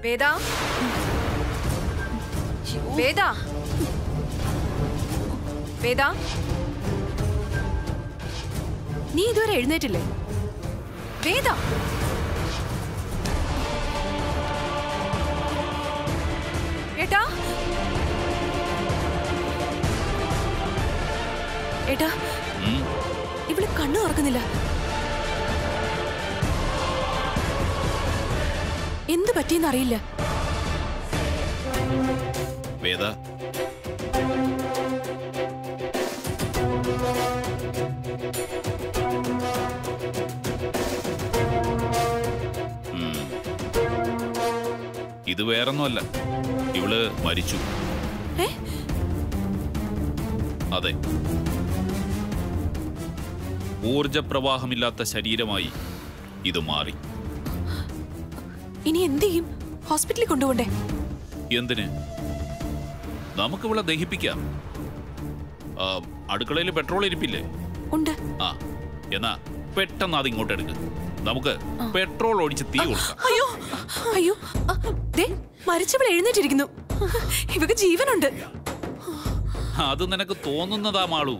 വേദ, വേദ, വേദ, നീ ഇതുവരെ എഴുന്നേറ്റില്ലേ? വേദ, ഏട്ടാ, ഏട്ടാ, ഇവള് കണ്ണു തുറക്കുന്നില്ല. എന്ത് പറ്റിയെന്നറിയില്ല. വേദ, ഇത് വേറൊന്നുമല്ല, ഇവള് മരിച്ചു. അതെ, ഊർജപ്രവാഹമില്ലാത്ത ശരീരമായി ഇത് മാറി. ഇനി എന്ത് ചെയ്യും? ഹോസ്പിറ്റലിൽ കൊണ്ടുപോണ്ടേ? എന്തിന്? നമുക്ക് ഇവിടെ ദഹിപ്പിക്കാം. അടുക്കളയിൽ പെട്രോൾ ഇരിപ്പില്ലേ? ഉണ്ട്. ആ, എന്നാ പെട്ടെന്ന് അത് ഇങ്ങോട്ട് എടുക്ക്. നമുക്ക് പെട്രോൾ ഒഴിച്ച് തീ കൊടുക്കാം. അയ്യോ അയ്യോ, മരിച്ചവൾ എഴുന്നേറ്റിരിക്കുന്നു. ഇവക്ക് ജീവനുണ്ട്. അത് നിനക്ക് തോന്നുന്നതാ മാളു.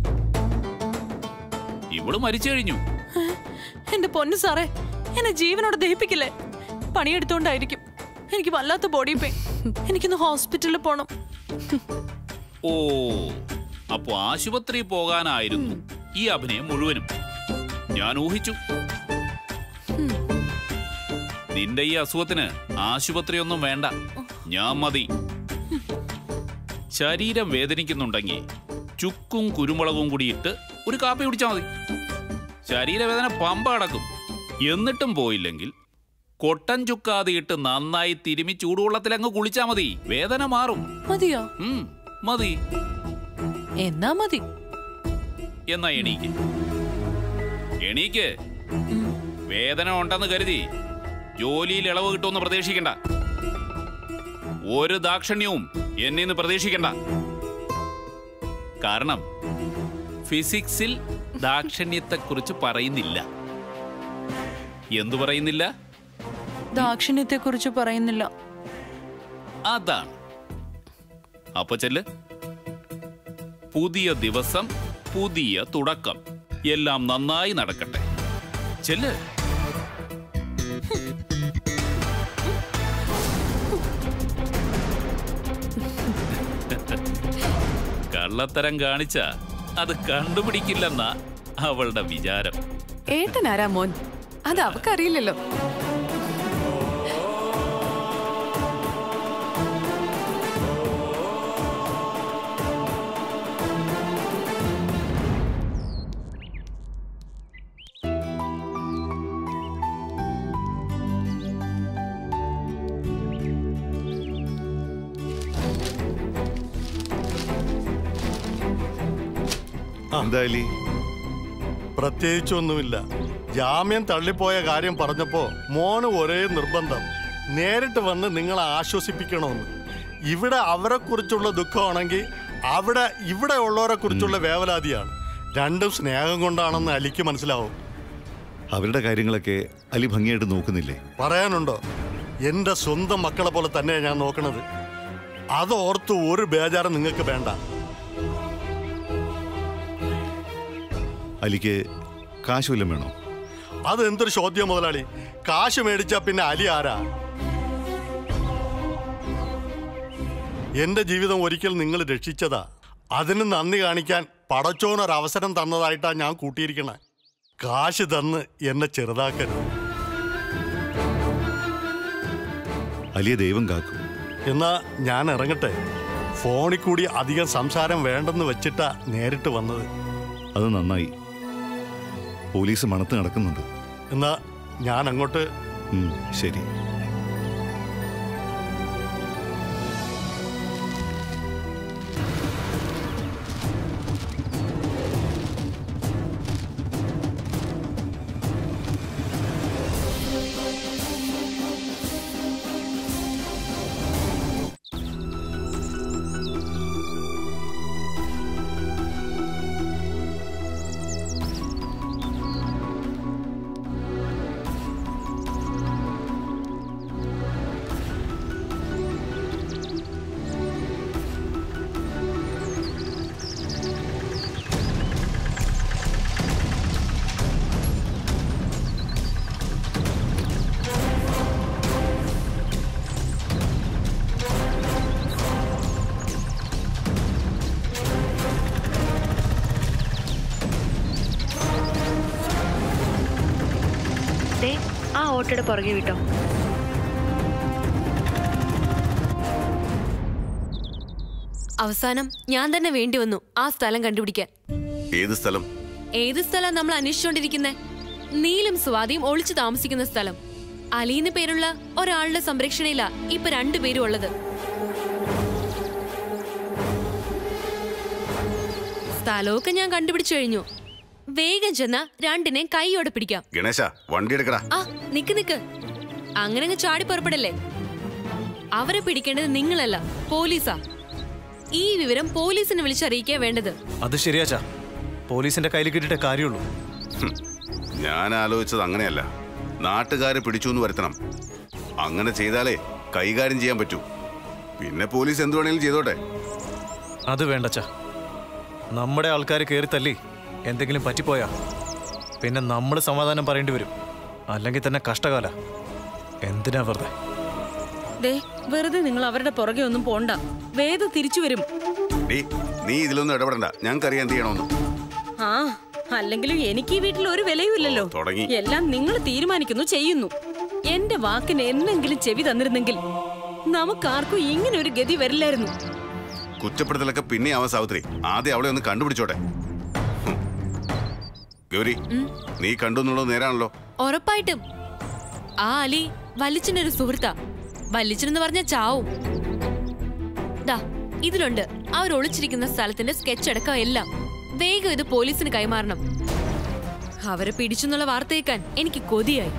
ഇവള് മരിച്ചു കഴിഞ്ഞു. എന്റെ പൊന്നു സാറേ, എന്നെ ജീവനോടെ ദഹിപ്പിക്കില്ലേ? പണിയെടുത്തോണ്ടായിരിക്കും. എനിക്ക് വല്ലാത്ത ബോഡി പെയിൻ. എനിക്കിന്ന് ഹോസ്പിറ്റലിൽ പോണം. ഓ, അപ്പൊ ആശുപത്രി പോകാനായിരുന്നു ഈ അഭിനയം മുഴുവനും. ഞാൻ ഊഹിച്ചു. നിന്റെ ഈ അസുഖത്തിന് ആശുപത്രി ഒന്നും വേണ്ട, ഞാൻ മതി. ശരീരം വേദനിക്കുന്നുണ്ടെങ്കിൽ ചുക്കും കുരുമുളകും കൂടി ഇട്ട് ഒരു കാപ്പി കുടിച്ചാൽ മതി. ശരീരവേദന പമ്പ അടക്കും. എന്നിട്ടും പോയില്ലെങ്കിൽ കൊട്ടൻ ചുക്കാതിയിട്ട് നന്നായി തിരുമി ചൂടുവെള്ളത്തിൽ അങ്ങ് കുളിച്ചാ മതി. വേദന മാറും. മതിയോ? മതി. എന്നാ മതി. എന്നാ എണീക്ക്, എണീക്ക്. വേദന ഉണ്ടെന്ന് കരുതി ജോലിയിൽ ഇളവ് കിട്ടുമെന്ന് പ്രതീക്ഷിക്കണ്ട. ഒരു ദാക്ഷിണ്യവും എന്നെ പ്രതീക്ഷിക്കണ്ട. കാരണം ഫിസിക്സിൽ ദാക്ഷിണ്യത്തെക്കുറിച്ച് പറയുന്നില്ല. എന്തു പറയുന്നില്ല? ദാക്ഷിണ്യത്തെക്കുറിച്ച് പറയുന്നില്ല. അതാണ്. അപ്പൊ ചെല്ല്. പുതിയ ദിവസം, പുതിയ തുടക്കം. എല്ലാം നന്നായി നടക്കട്ടെ. ചെല്ല്. കള്ളത്തരം കാണിച്ച അത് കണ്ടുപിടിക്കില്ലെന്നാ അവളുടെ വിചാരം. ഏട്ടനാരാ മോൻ? അത് അവക്കറിയില്ലല്ലോ. എന്തായാലും പ്രത്യേകിച്ചൊന്നുമില്ല. ജാമ്യം തള്ളിപ്പോയ കാര്യം പറഞ്ഞപ്പോ മോന് ഒരേ നിർബന്ധം, നേരിട്ട് വന്ന് നിങ്ങളെ ആശ്വസിപ്പിക്കണമെന്ന്. ഇവിടെ അവരെ കുറിച്ചുള്ള ദുഃഖമാണെങ്കിൽ അവിടെ ഇവിടെ ഉള്ളവരെ കുറിച്ചുള്ള വേവലാതിയാണ്. രണ്ടും സ്നേഹം കൊണ്ടാണെന്ന് അലിക്ക് മനസ്സിലാവും. അവരുടെ കാര്യങ്ങളൊക്കെ അലി ഭംഗിയായിട്ട് നോക്കുന്നില്ലേ? പറയാനുണ്ടോ? എൻ്റെ സ്വന്തം മക്കളെ പോലെ തന്നെയാണ് ഞാൻ നോക്കണത്. അതോർത്ത് ഒരു ബേജാറും നിങ്ങൾക്ക് വേണ്ട. അലിക്ക് കാശ് വല്ലതും വേണോ? അതെന്തൊരു ചോദ്യം മുതലാളി. കാശ് മേടിച്ചാ പിന്നെ അലി ആരാ? എന്റെ ജീവിതം ഒരിക്കൽ നിങ്ങൾ രക്ഷിച്ചതാ. അതിന് നന്ദി കാണിക്കാൻ പടച്ചോനൊരവസരം തന്നതായിട്ടാ ഞാൻ കൂട്ടിയിരിക്കണേ. കാശ് തന്ന് എന്നെ ചെറുതാക്കരുത്. അലിയെ ദൈവം കാക്കും. എന്നാ ഞാൻ ഇറങ്ങട്ടെ. ഫോണിൽ കൂടി അധികം സംസാരം വേണ്ടെന്ന് വെച്ചിട്ടാ നേരിട്ട് വന്നത്. അത് നന്നായി. പോലീസ് മണത്ത് നടക്കുന്നുണ്ട്. എന്നാ ഞാൻ അങ്ങോട്ട്. ശരി. ഓട്ടോയുടെ പുറകെ വിട്ടോ. അവസാനം ഞാൻ തന്നെ വേണ്ടി വന്നു ആ സ്ഥലം കണ്ടുപിടിക്കാൻ. ഏത് സ്ഥലം? ഏത് സ്ഥലം നമ്മൾ അന്വേഷിച്ചോണ്ടിരിക്കുന്നേ? നീലും സ്വാതിയും ഒളിച്ചു താമസിക്കുന്ന സ്ഥലം. അലീന്ന് പേരുള്ള ഒരാളുടെ സംരക്ഷണയിലാ ഇപ്പൊ രണ്ടുപേരും ഉള്ളത്. സ്ഥലമൊക്കെ ഞാൻ കണ്ടുപിടിച്ചു കഴിഞ്ഞു. വേഗം ചെന്ന രണ്ടിനെ കൈയോടെ പിടിക്കാം. ഗണേശ, വണ്ടി എടുക്കടാ. ആ നിക്ക് അങ്ങനെ ചാടി പുറപ്പെടല്ലേ. അവരെ പിടിക്കേണ്ടത് നിങ്ങളല്ല, പോലീസാ. ഈ വിവരം പോലീസിനെ വിളിച്ചറിയിക്കാ വേണ്ടത്. അത് ശരിയാച്ചാ, പോലീസിന്റെ കയ്യിൽ കിട്ടിയിട്ടേ കാര്യമുള്ളൂ. ഞാൻ ആലോചിച്ചത് അങ്ങനെയല്ല. നാട്ടുകാരെ പിടിച്ചു എന്ന് വരുത്തണം. അങ്ങനെ ചെയ്താലേ കൈകാര്യം ചെയ്യാൻ പറ്റൂ. പിന്നെ പോലീസ് എന്ത് വേണേലും ചെയ്തോട്ടെ. അത് വേണ്ടച്ചാ. നമ്മുടെ ആൾക്കാർ കയറി തല്ലി എന്തെങ്കിലും പറ്റിപ്പോയാ പിന്നെ നമ്മൾ സമാധാനം പറയേണ്ടി വരും. അല്ലെങ്കിൽ തന്നെ കഷ്ടകാല. എന്തിനാ വെറുതെ? വെറുതെ നിങ്ങൾ അവരുടെ പുറകെ ഒന്നും പോണ്ട. വേദ തിരിച്ചു വരും. നീ ഇതിലൊന്നും ഇടപെടണ്ട. ഞങ്ങൾക്കറിയാൻ എന്ത് ചെയ്യണമെന്ന്. ആ അല്ലെങ്കിലും എനിക്ക് ഈ വീട്ടിൽ ഒരു വിലയുമില്ലല്ലോ. എല്ലാം നിങ്ങൾ തീരുമാനിക്കുന്നു, ചെയ്യുന്നു. എന്റെ വാക്കിന് എന്നെങ്കിലും ചെവി തന്നിരുന്നെങ്കിൽ നമുക്കാർക്കും ഇങ്ങനെ ഒരു ഗതി വരില്ലായിരുന്നു. കുറ്റപ്പെടുത്തലൊക്കെ പിന്നെ ആവാൻ സാവിത്രി. ആദ്യം അവളെ ഒന്ന് കണ്ടുപിടിച്ചോട്ടെ. ഗൗരി, നീ കണ്ടു എന്നുള്ളത് നേരാണല്ലോ? ഉറപ്പായിട്ടും. ആ അലി വല്ലിച്ചനൊരു സുഹൃത്താ. വല്ലിച്ചനെന്ന് പറഞ്ഞ ചാവും. ദാ ഇതിലുണ്ട് അവർ ഒളിച്ചിരിക്കുന്ന സ്ഥലത്തിന്റെ സ്കെച്ച് അടക്കം എല്ലാം. വേഗം ഇത് പോലീസിന് കൈമാറണം. അവരെ പിടിച്ചെന്നുള്ള വാർത്ത കേൾക്കാൻ എനിക്ക് കൊതിയായി.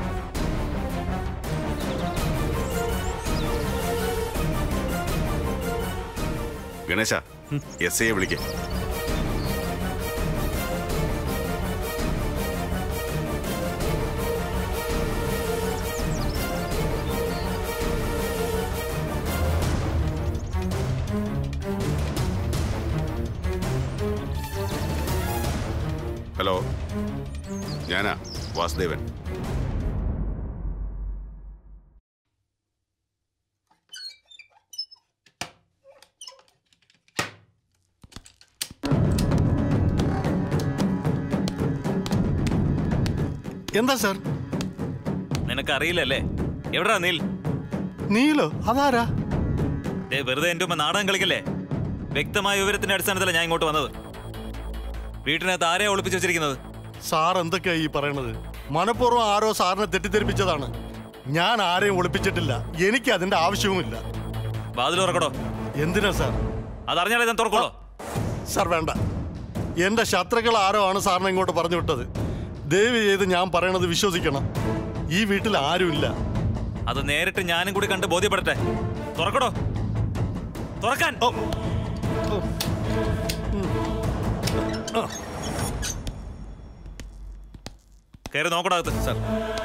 ഗണേശ, എസ് ഐയെ വിളിക്കേ. ഹലോ, ഞാനാ വാസുദേവൻ. എന്താ സാർ? നിനക്കറിയില്ലല്ലേ? എവിടാ നീൽ? നീലോ? അതാരാ? വെറുതെ എന്റെ ഉമ്മ നാടകം കളിക്കല്ലേ? വ്യക്തമായ വിവരത്തിന്റെ അടിസ്ഥാനത്തിലാണ് ഞാൻ ഇങ്ങോട്ട് വന്നത്. വീട്ടിനകത്ത് ആരെയാ ഒളിപ്പിച്ചു വെച്ചിരിക്കുന്നത്? സാർ എന്തൊക്കെയാ ഈ പറയണത്? മനഃപൂർവ്വം ആരോ സാറിനെ തെറ്റിദ്ധരിപ്പിച്ചതാണ്. ഞാൻ ആരെയും ഒളിപ്പിച്ചിട്ടില്ല. എനിക്ക് അതിന്റെ ആവശ്യവുമില്ല. വാതിൽ തുറക്കടോ. എന്തിനാ സാർ? അതറിഞ്ഞാലേ ഞാൻ തുറക്കോളോ? സാർ വേണ്ട. എന്റെ ശത്രുക്കൾ ആരോ ആണ് സാറിനെ ഇങ്ങോട്ട് പറഞ്ഞു വിട്ടത്. ദയവ് ചെയ്ത് ഞാൻ പറയണത് വിശ്വസിക്കണം. ഈ വീട്ടിൽ ആരുമില്ല. അത് നേരിട്ട് ഞാനും കൂടി കണ്ട് ബോധ്യപ്പെടട്ടെ. തുറക്കടോ. തുറക്കാൻ. കയറി നോക്കടാ അകത്ത്. സാർ,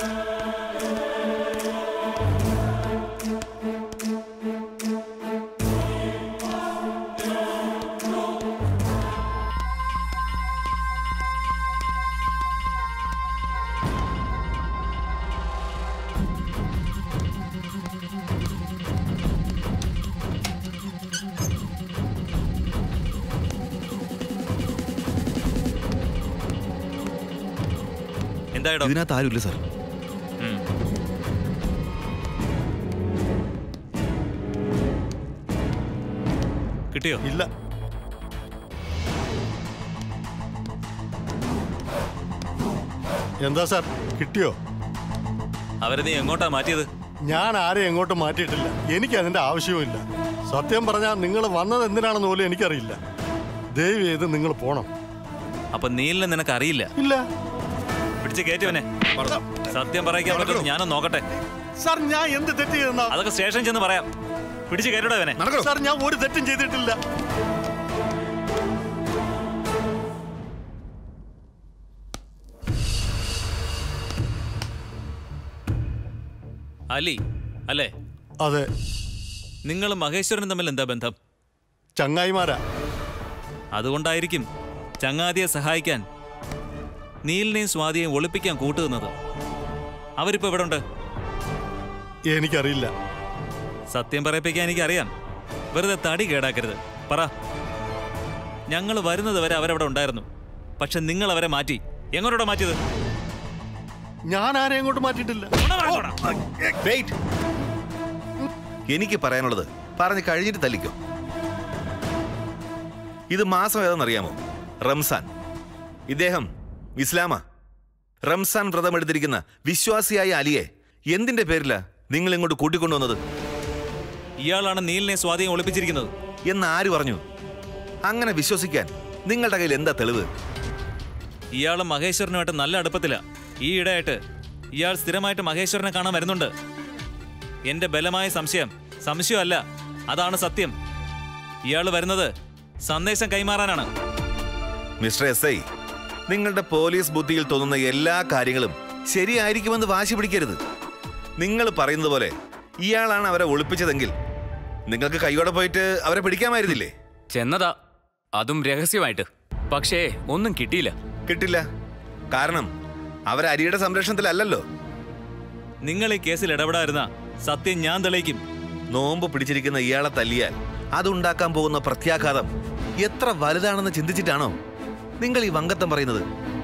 ഇതിനകത്ത് ആരുമില്ല സാർ. കിട്ടിയോ? ഇല്ല. എന്താ സാർ, കിട്ടിയോ? അവരെ നീ എങ്ങോട്ടാ മാറ്റിയത്? ഞാൻ ആരെയും എങ്ങോട്ടും മാറ്റിയിട്ടില്ല. എനിക്ക് അതിന്റെ ആവശ്യവുമില്ല. സത്യം പറഞ്ഞാൽ നിങ്ങൾ വന്നത് എന്തിനാണെന്ന് പോലും എനിക്കറിയില്ല. ദയവ് ചെയ്ത് നിങ്ങൾ പോണം. അപ്പൊ നീലിനെ നിനക്ക് അറിയില്ല? ഇല്ല. പിടിച്ച് കയറ്റുവനെ. സത്യം പറയാൻ പറ്റും. ഞാനൊന്ന് നോക്കട്ടെ. സാർ, ഞാൻ എന്ത് തെറ്റ് ചെയ്തെന്നാ? അതൊക്കെ സ്റ്റേഷൻ ചെന്ന് പറയാം. പിടിച്ച് കയറ്റടോ അവനെ. സാർ, ഞാൻ ഒരു തെറ്റും ചെയ്തിട്ടില്ല. അലി അല്ലേ? അതെ. നിങ്ങൾ മഹേശ്വരനും തമ്മിൽ എന്താ ബന്ധം? ചങ്ങായിമാരാ. അതുകൊണ്ടായിരിക്കും ചങ്ങാതിയെ സഹായിക്കാൻ നീലിനെയും സ്വാതിയെയും ഒളിപ്പിക്കാൻ കൂട്ടുന്നത്. അവരിപ്പോ എവിടെ ഉണ്ട്? എനിക്കറിയില്ല. സത്യം പറയിപ്പിക്കാൻ എനിക്കറിയാം. വെറുതെ തടി കേടാക്കരുത്. പറ. ഞങ്ങൾ വരുന്നത് വരെ അവരവിടെ ഉണ്ടായിരുന്നു. പക്ഷെ നിങ്ങൾ അവരെ മാറ്റി. എങ്ങോട്ടാ മാറ്റിയത്? ഞാൻ ആരെയും അങ്ങോട്ട് മാറ്റിയിട്ടില്ല. വെയിറ്റ്. എനിക്ക് പറയാനുള്ളത് പറഞ്ഞ് കഴിഞ്ഞിട്ട് തല്ലിക്കോ. ഇത് മാസം ഏതാണെന്നറിയാമോ? റംസാൻ. ഇദ്ദേഹം ഇസ്ലാമ. റംസാൻ വ്രതം എടുത്തിരിക്കുന്ന വിശ്വാസിയായ അലിയെ എന്തിന്റെ പേരില നിങ്ങൾ ഇങ്ങോട്ട് കൂട്ടിക്കൊണ്ടുവന്നത്? ഇയാളാണ് നീലിനെ സ്വാധീനം ഒളിപ്പിച്ചിരിക്കുന്നത് എന്ന് ആര് പറഞ്ഞു? അങ്ങനെ വിശ്വസിക്കാൻ നിങ്ങളുടെ കയ്യിൽ എന്താ തെളിവ്? ഇയാൾ മഹേശ്വരനുമായിട്ട് നല്ല അടുപ്പത്തില. ഈ ഇടയായിട്ട് ഇയാൾ സ്ഥിരമായിട്ട് മഹേശ്വരനെ കാണാൻ വരുന്നുണ്ട്. എന്റെ ബലമായ സംശയമല്ല, അതാണ് സത്യം. ഇയാൾ വരുന്നത് സന്ദേശം കൈമാറാനാണ്. മിസ്റ്റർ SI, നിങ്ങളുടെ പോലീസ് ബുദ്ധിയിൽ തോന്നുന്ന എല്ലാ കാര്യങ്ങളും ശരിയായിരിക്കുമെന്ന് വാശി പിടിക്കരുത്. നിങ്ങൾ പറയുന്നത് പോലെ ഇയാളാണ് അവരെ ഒളിപ്പിച്ചതെങ്കിൽ നിങ്ങൾക്ക് കൈയോടെ പോയിട്ട് അവരെ പിടിക്കാമായിരുന്നില്ലേ? ചെന്നതാ, അതും രഹസ്യമായിട്ട്. പക്ഷേ ഒന്നും കിട്ടില്ല. കാരണം അവർ അരിയുടെ സംരക്ഷണത്തിലല്ലല്ലോ. നിങ്ങൾ ഈ കേസിൽ ഇടപെടാതിരുന്ന സത്യം ഞാൻ തെളിയിക്കും. നോമ്പ് പിടിച്ചിരിക്കുന്ന ഇയാളെ തല്ലിയാൽ അതുണ്ടാക്കാൻ പോകുന്ന പ്രത്യാഘാതം എത്ര വലുതാണെന്ന് ചിന്തിച്ചിട്ടാണോ നിങ്ങൾ ഈ വങ്കത്തം പറയുന്നത്?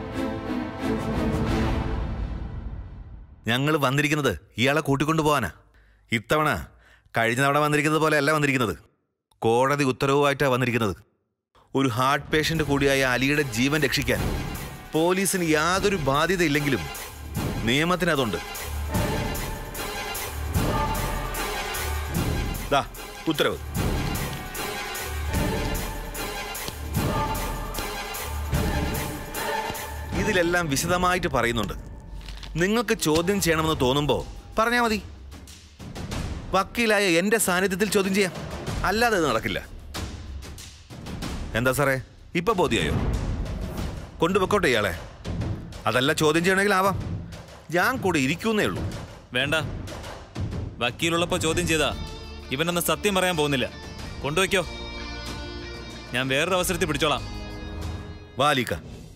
ഞങ്ങൾ വന്നിരിക്കുന്നത് ഇയാളെ കൂട്ടിക്കൊണ്ടുപോകാനാ. ഇത്തവണ കഴിഞ്ഞ തവണ വന്നിരിക്കുന്നത് പോലെ അല്ല വന്നിരിക്കുന്നത്. കോടതി ഉത്തരവുമായിട്ടാണ് വന്നിരിക്കുന്നത്. ഒരു ഹാർട്ട് പേഷ്യന്റ് കൂടിയായ അലിയുടെ ജീവൻ രക്ഷിക്കാൻ പോലീസിന് യാതൊരു ബാധ്യതയില്ലെങ്കിലും നിയമത്തിന് അതുണ്ട്. ദാ ഉത്തരവ്. ഇതിലെല്ലാം വിശദമായിട്ട് പറയുന്നുണ്ട്. നിങ്ങൾക്ക് ചോദ്യം ചെയ്യണമെന്ന് തോന്നുമ്പോൾ പറഞ്ഞാൽ മതി. വക്കീലായ എന്റെ സാന്നിധ്യത്തിൽ ചോദ്യം ചെയ്യാം. അല്ലാതെ ഇത് നടക്കില്ല. എന്താ സാറേ, ഇപ്പൊ ബോധ്യായോ? കൊണ്ടുപോയിക്കോട്ടെ ഇയാളെ. അതല്ല ചോദ്യം ചെയ്യണമെങ്കിൽ ആവാം. ഞാൻ കൂടെ ഇരിക്കുന്നേ ഉള്ളൂ. വേണ്ട, വക്കീലുള്ളപ്പോ ചോദ്യം ചെയ്താ ഇവനൊന്ന് സത്യം പറയാൻ പോകുന്നില്ല. കൊണ്ടുവയ്ക്കോ, ഞാൻ വേറൊരു അവസരത്തിൽ പിടിച്ചോളാം. വാലിക്ക.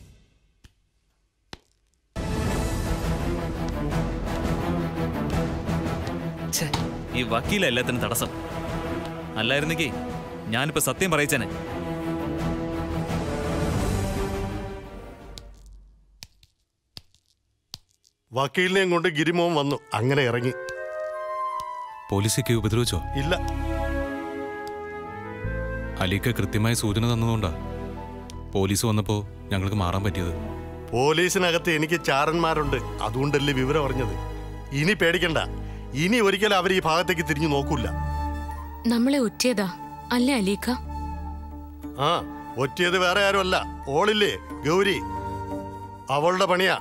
ഈ വക്കീല എല്ലാത്തിനും തടസ്സം. അല്ലായിരുന്നെങ്കിൽ ഞാനിപ്പോ സത്യം പറയിച്ചേനെ. വക്കീലിനെയും കൊണ്ട് ഗിരിമോൻ വന്നു. അങ്ങനെ ഇറങ്ങി. പോലീസൊക്കെ ഉപദ്രവിച്ചോ? ഇല്ല. അലിക്ക് കൃത്യമായ സൂചന തന്നതുകൊണ്ടാ പോലീസ് വന്നപ്പോ ഞങ്ങൾക്ക് മാറാൻ പറ്റിയത്. പോലീസിനകത്ത് എനിക്ക് ചാരന്മാരുണ്ട്, അതുകൊണ്ടല്ലേ വിവരം അറിഞ്ഞത്. ഇനി പേടിക്കണ്ട. ഇനി ഒരിക്കലും അവർ ഈ ഭാഗത്തേക്ക് തിരിഞ്ഞു നോക്കൂല. നമ്മളെ ഒറ്റിയതാ അല്ലേ അലീക്ക? ആ, ഒറ്റിയത് വേറെ ആരുമല്ല, ഓളില്ലേ ഗൗരി. അവളുടെ പണിയാ.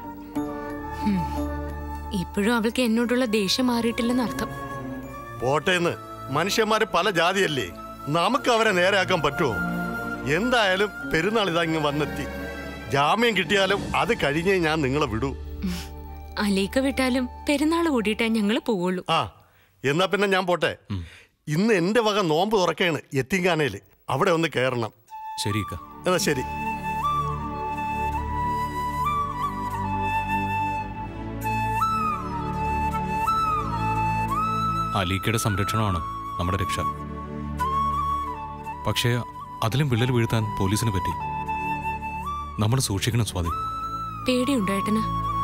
ഇപ്പോഴും അവൾക്ക് എന്നോടുള്ള ദേഷ്യം മാറിയിട്ടില്ലെന്നർത്ഥം. പോട്ടേന്ന്. മനുഷ്യന്മാര് പല ജാതിയല്ലേ, നമുക്ക് അവരെ നേരെയാക്കാൻ പറ്റുമോ? എന്തായാലും പെരുന്നാൾ ഇതാ ഇങ്ങ് വന്നെത്തി. ജാമ്യം കിട്ടിയാലും അത് കഴിഞ്ഞേ ഞാൻ നിങ്ങളെ വിടൂ. അലീക്ക വിട്ടാലും പെരുന്നാൾ കൂടിയിട്ടേ ഞങ്ങള് പോവുള്ളൂ. ആ, എന്നാ പിന്നെ ഞാൻ പോട്ടെ. ഇന്ന് എന്റെ വക നോമ്പ് തുറക്കാണ് യത്തീംഖാനയില്. അവിടെ ഒന്ന് കയറണം. ശരി. എന്നാ ശരി. അലീക്കയുടെ സംരക്ഷണമാണ് നമ്മുടെ രക്ഷ. പക്ഷേ അതിലും വിള്ളൽ വീഴ്ത്താൻ പോലീസിന് പറ്റി. നമ്മൾ സൂക്ഷിക്കണം സ്വാതി. പേടിയുണ്ടായിട്ടന്?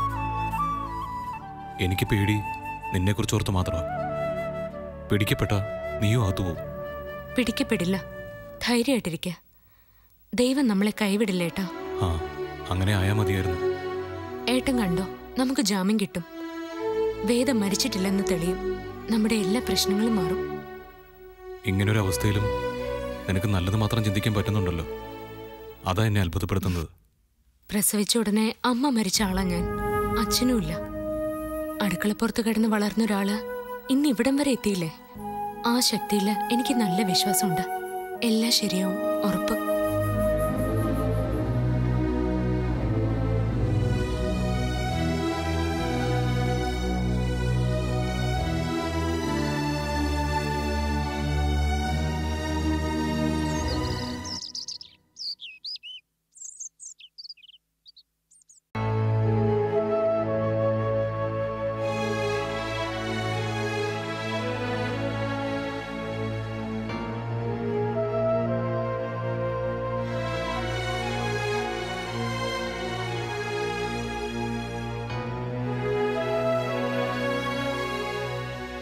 എനിക്ക് പേടി നിന്നെക്കുറിച്ച് ഓർത്ത് മാത്രമാണ്. പിടിക്കപ്പെട്ട നീയും അകത്തുപോകും. പിടിക്കപ്പെടില്ല, ധൈര്യമായിട്ടിരിക്ക. ദൈവം നമ്മളെ കൈവിടില്ലേട്ടാ. ആ, അങ്ങനെ ആയാ മതിയായിരുന്നു. ഏട്ടൻ കണ്ടോ, നമുക്ക് ജാമ്യം കിട്ടും. വേദം മരിച്ചിട്ടില്ലെന്ന് തെളിയും. നമ്മുടെ എല്ലാ പ്രശ്നങ്ങളും മാറും. ഇങ്ങനൊരു അവസ്ഥയിലും നിനക്ക് നല്ലത് മാത്രം ചിന്തിക്കാൻ പറ്റുന്നുണ്ടല്ലോ. അതാ എന്നെ അത്ഭുതപ്പെടുത്തുന്നത്. പ്രസവിച്ച ഉടനെ അമ്മ മരിച്ച ആളാ ഞാൻ. അച്ഛനുമില്ല. അടുക്കളപ്പുറത്ത് കിടന്ന് വളർന്ന ഒരാള് ഇന്ന് ഇവിടം വരെ എത്തിയില്ലേ. ആ ശക്തിയിൽ എനിക്ക് നല്ല വിശ്വാസമുണ്ട്. എല്ലാം ശരിയാവും, ഉറപ്പ്.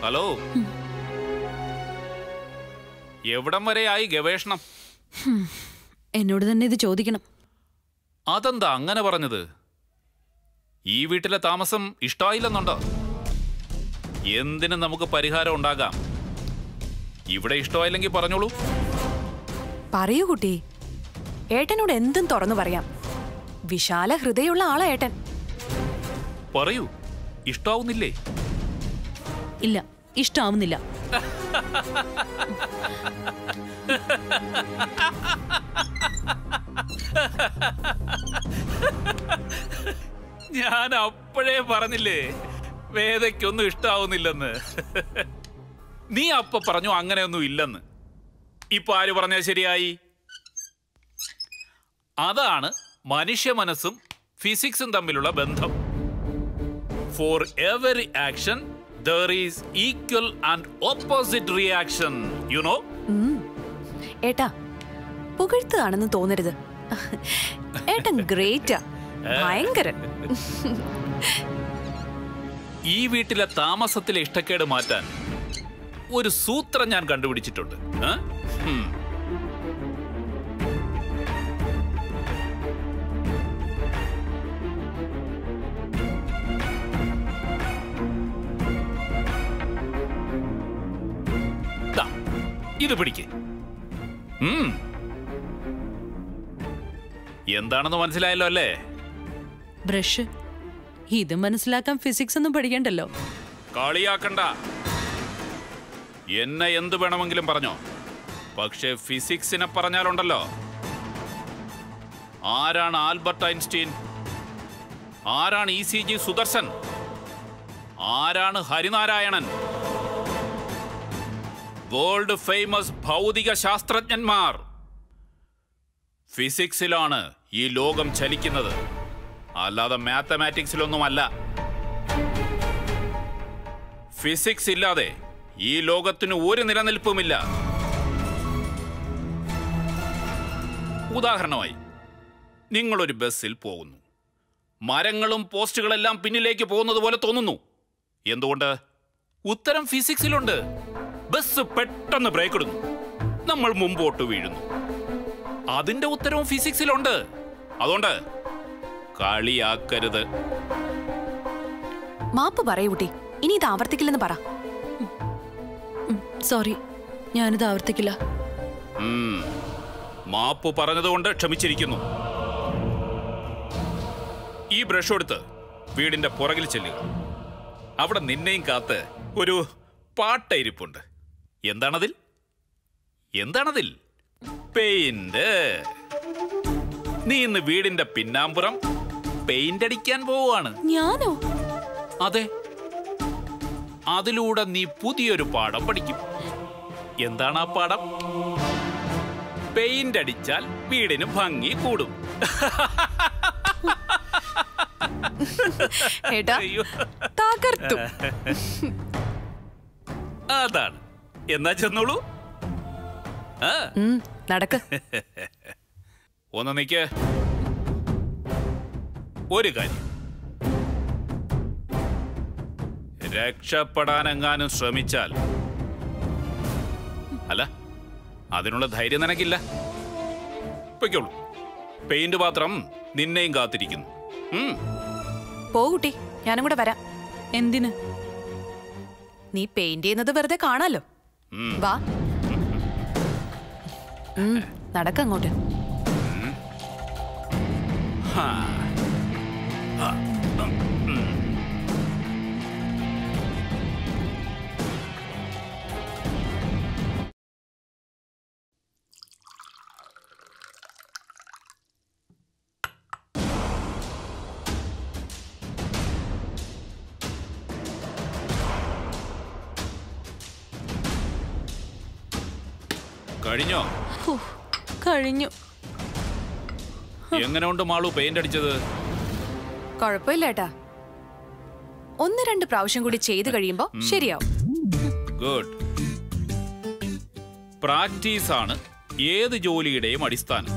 ഹലോ, എവിടം വരെയായി ഗവേഷണം? എന്നോട് തന്നെ ഇത് ചോദിക്കണം. അതെന്താ അങ്ങനെ പറഞ്ഞത്? ഈ വീട്ടിലെ താമസം ഇഷ്ടമായില്ലെന്നുണ്ടോ? എന്തിനും നമുക്ക് പരിഹാരം ഉണ്ടാകാം. ഇവിടെ ഇഷ്ടമായില്ലെങ്കിൽ പറഞ്ഞോളൂ. പറയൂ കുട്ടി, ഏട്ടനോട് എന്തും തുറന്നു പറയാം. വിശാല ഹൃദയമുള്ള ആളാ ഏട്ടൻ. പറയൂ, ഇഷ്ടാവുന്നില്ലേ? ഇല്ല, ഇഷ്ടാവുന്നില്ല. ഞാൻ അപ്പോഴേ പറഞ്ഞില്ലേ വേദയ്ക്കൊന്നും ഇഷ്ടാവുന്നില്ലെന്ന്. നീ അപ്പ പറഞ്ഞു അങ്ങനെയൊന്നും ഇല്ലെന്ന്. ഇപ്പൊ ആര് പറഞ്ഞാൽ ശരിയായി? അതാണ് മനുഷ്യ മനസ്സും ഫിസിക്സും തമ്മിലുള്ള ബന്ധം. For every action there is equal and opposite reaction, you know? ഏട്ടാ, പുകഴ്ത്താണെന്ന് തോന്നരുത്. ഏട്ടൻ ഗ്രേറ്റാ, ഭയങ്കരൻ. ഈ വീട്ടിലെ താമസത്തിലെ ഇഷ്ടക്കേട് മാറ്റാൻ ഒരു സൂത്രം ഞാൻ കണ്ടുപിടിച്ചിട്ടുണ്ട്. ഇത് പിടിക്ക്. എന്താണെന്ന് മനസ്സിലായല്ലോ അല്ലേ? ബ്രഷ്. ഇത് മനസ്സിലാക്കാൻ ഫിസിക്സ് ഒന്നും പഠിക്കണ്ടല്ലോ. കളിയാക്കണ്ട. എന്നെ എന്ത് വേണമെങ്കിലും പറഞ്ഞോ, പക്ഷെ ഫിസിക്സിനെ പറഞ്ഞാലുണ്ടല്ലോ. ആരാണ് ആൽബർട്ട് ഐൻസ്റ്റീൻ? ആരാണ് ECG സുദർശൻ? ആരാണ് ഹരിനാരായണൻ? വേൾഡ് ഫേമസ് ഭൗതിക ശാസ്ത്രജ്ഞന്മാർ. ഫിസിക്സിലാണ് ഈ ലോകം ചലിക്കുന്നത്, അല്ലാതെ മാത്തമാറ്റിക്സിലൊന്നുമല്ല. ഫിസിക്സ് ഇല്ലാതെ ഈ ലോകത്തിന് ഒരു നിലനിൽപ്പുമില്ല. ഉദാഹരണമായി, നിങ്ങളൊരു ബസ്സിൽ പോകുന്നു. മരങ്ങളും പോസ്റ്റുകളെല്ലാം പിന്നിലേക്ക് പോകുന്നത് പോലെ തോന്നുന്നു. എന്തുകൊണ്ട്? ഉത്തരം ഫിസിക്സിലുണ്ട്. ബസ് പെട്ടെന്ന് ബ്രേക്ക് ഇടുന്നു, നമ്മൾ മുമ്പോട്ട് വീഴുന്നു. അതിന്റെ ഉത്തരവും ഫിസിക്സിലുണ്ട്. അതുകൊണ്ട് കളിയാക്കരുത്. മാപ്പ് പറയൂ കുട്ടി, ഇനി ഇത് ആവർത്തിക്കില്ലെന്ന് പറ. സോറി, ഞാനിത് ആവർത്തിക്കില്ല. മാപ്പ് പറഞ്ഞതുകൊണ്ട് ക്ഷമിച്ചിരിക്കുന്നു. ഈ ബ്രഷ് എടുത്ത് വീടിന്റെ പുറകിൽ ചെല്ലുക. അവിടെ നിന്നെയും കാത്ത് ഒരു പാട്ടയിരിപ്പുണ്ട്. എന്താണതിൽ? എന്താണതിൽ? പെയിന്റ്. നീ ഇന്ന് വീടിന്റെ പിന്നാമ്പുറം പെയിന്റ് അടിക്കാൻ പോവാണ്. ഞാനോ? അതെ. അതിലൂടെ നീ പുതിയൊരു പാഠം പഠിക്കും. എന്താണ് ആ പാഠം? പെയിന്റ് അടിച്ചാൽ വീടിന് ഭംഗി കൂടും. തകർത്തു. അതാണ്. എന്നാ ചെന്നോളൂ. നടക്ക്. ഒന്ന് നിക്ക്. ഒരു കാര്യം, രക്ഷപ്പെടാനെങ്ങാനും ശ്രമിച്ചാൽ, അല്ല അതിനുള്ള ധൈര്യം നിനക്കില്ല, പൊയ്ക്കോളൂ. പെയിന്റ് പാത്രം നിന്നെയും കാത്തിരിക്കുന്നു. പോകൂട്ടി, ഞാനും കൂടെ വരാം. എന്തിന്? നീ പെയിന്റ് ചെയ്യുന്നത് വെറുതെ കാണാലോ. വാ, നടക്കങ്ങോട്ട്. കഴിഞ്ഞോ? കഴിഞ്ഞു. എങ്ങനെ ഉണ്ട് മാളു പെയിന്റ് അടിച്ചത്? കുഴപ്പമില്ല ഏട്ടാ. 1-2 പ്രാവശ്യം കൂടി ചെയ്തു കഴിയുമ്പോ ശരിയാവും. ഗുഡ്. പ്രാക്ടീസ് ആണ് ഏത് ജോലിയുടെയും അടിസ്ഥാനം.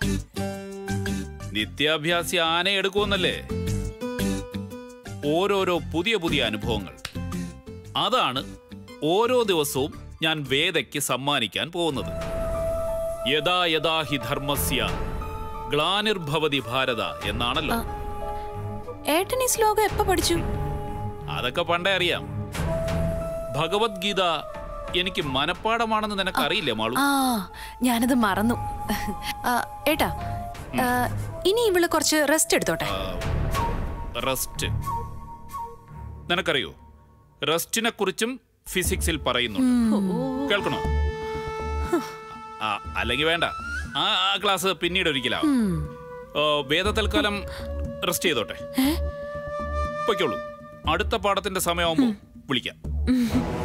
നിത്യാഭ്യാസി ആന എടുക്കുമെന്നല്ലേ? ഓരോരോ പുതിയ പുതിയ അനുഭവങ്ങൾ, അതാണ് ഓരോ ദിവസവും ഞാൻ വേദയ്ക്ക് സമ്മാനിക്കാൻ പോകുന്നത്. യഥാ യഥാ ഹി ധർമ്മസ്യ ഗ്ലാനിർഭവതി ഭാരത എന്നാണല്ലോ. ഏട്ടൻ ഈ ശ്ലോകം എപ്പോ പഠിച്ചു? അതൊക്കെ പണ്ടേ അറിയാം. ഭഗവത്ഗീത എനിക്ക് മനപ്പാടമാണെന്ന് നിനക്കറിയില്ലേ മാളു? ആ, ഞാനത് മറന്നു. ഏട്ടാ, ഇനി ഇവള് കുറച്ച് റെസ്റ്റ് എടുത്തോട്ടെ. റെസ്റ്റ്? നിനക്കറിയോ, റെസ്റ്റിനെ കുറിച്ചും ഫിസിക്സിൽ പറയുന്നുണ്ട്. കേൾക്കണോ? അല്ലെങ്കിൽ വേണ്ട, ആ ക്ലാസ് പിന്നീട് ഒരിക്കലാവും. വേദ തൽക്കാലം റെസ്റ്റ് ചെയ്തോട്ടെ. പൊയ്ക്കോളൂ, അടുത്ത പാഠത്തിന്റെ സമയമാകുമ്പോ വിളിക്കാം.